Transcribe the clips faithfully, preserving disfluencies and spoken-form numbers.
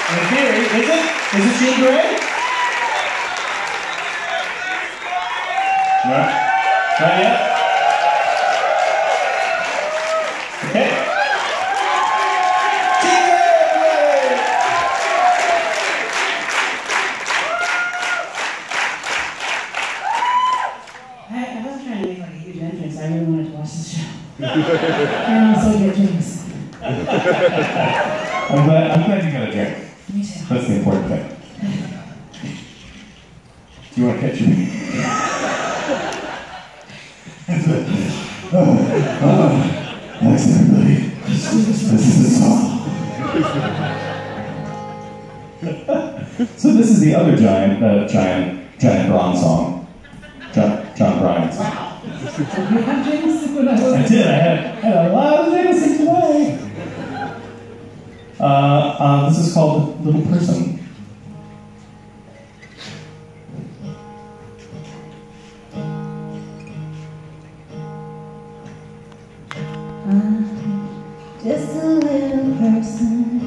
In theory, is it? Is it Jean Grey? No? Not yet? Okay. I, I wasn't trying to make like a huge entrance. I really wanted to watch the show. And also get drinks. I'm glad, I'm glad you got a drink. Me too. That's the important thing. Do you want to catch me? oh, oh, thanks everybody. This is the song. So this is the other giant, uh, giant, giant bronze song. John, John Bryan's. Wow. So you have Jameson when I was... I did. I had, had a lot of Jameson today. Uh, uh, this is called Little Person. I'm just a little person,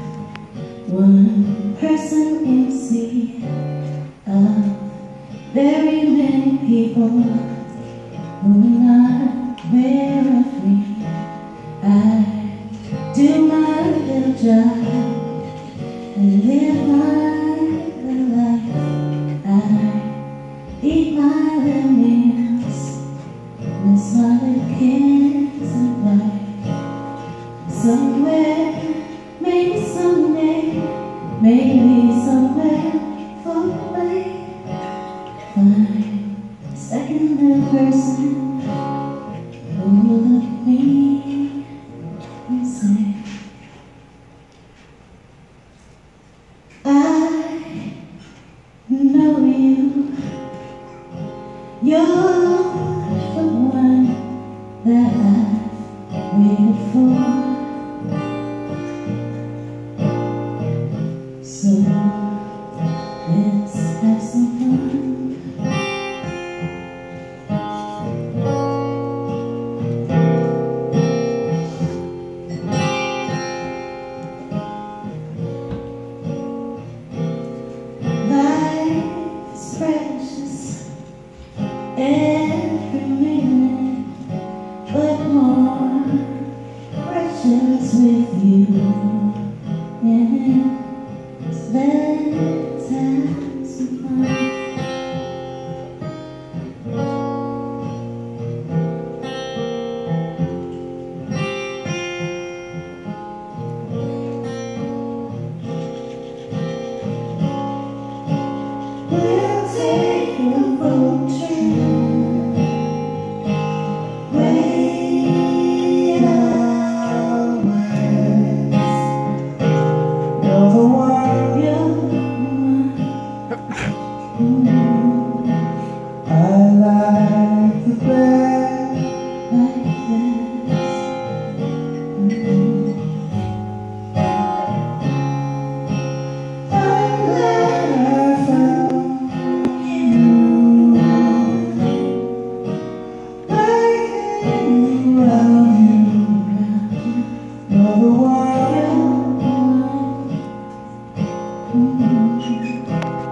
one person can see of very many people who are not very free. I do my little job and live my little life. I eat my little meals, miss my little kids and wife. Somewhere, maybe someday, maybe somewhere far away, find a second little person who will look at me and say, I know you, you're the one that I've waited for. So let's have some fun. Life is precious every minute, but more precious with you in it. Let's have some fun. We'll take a road trip way out west. You're the one, you're the one I like the best, like this. Mm-hmm. I'm glad I found you, waiting around you. You're the one, mm-hmm.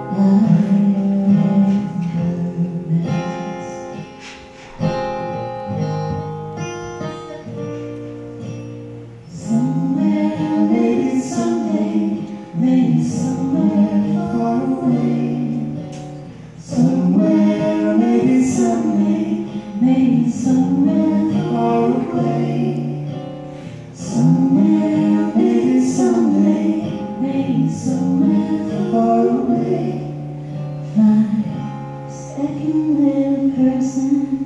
Somewhere, maybe someday, maybe somewhere far away. Somewhere, maybe someday, maybe somewhere far away. Somewhere, maybe someday, maybe somewhere far away. Find a second little person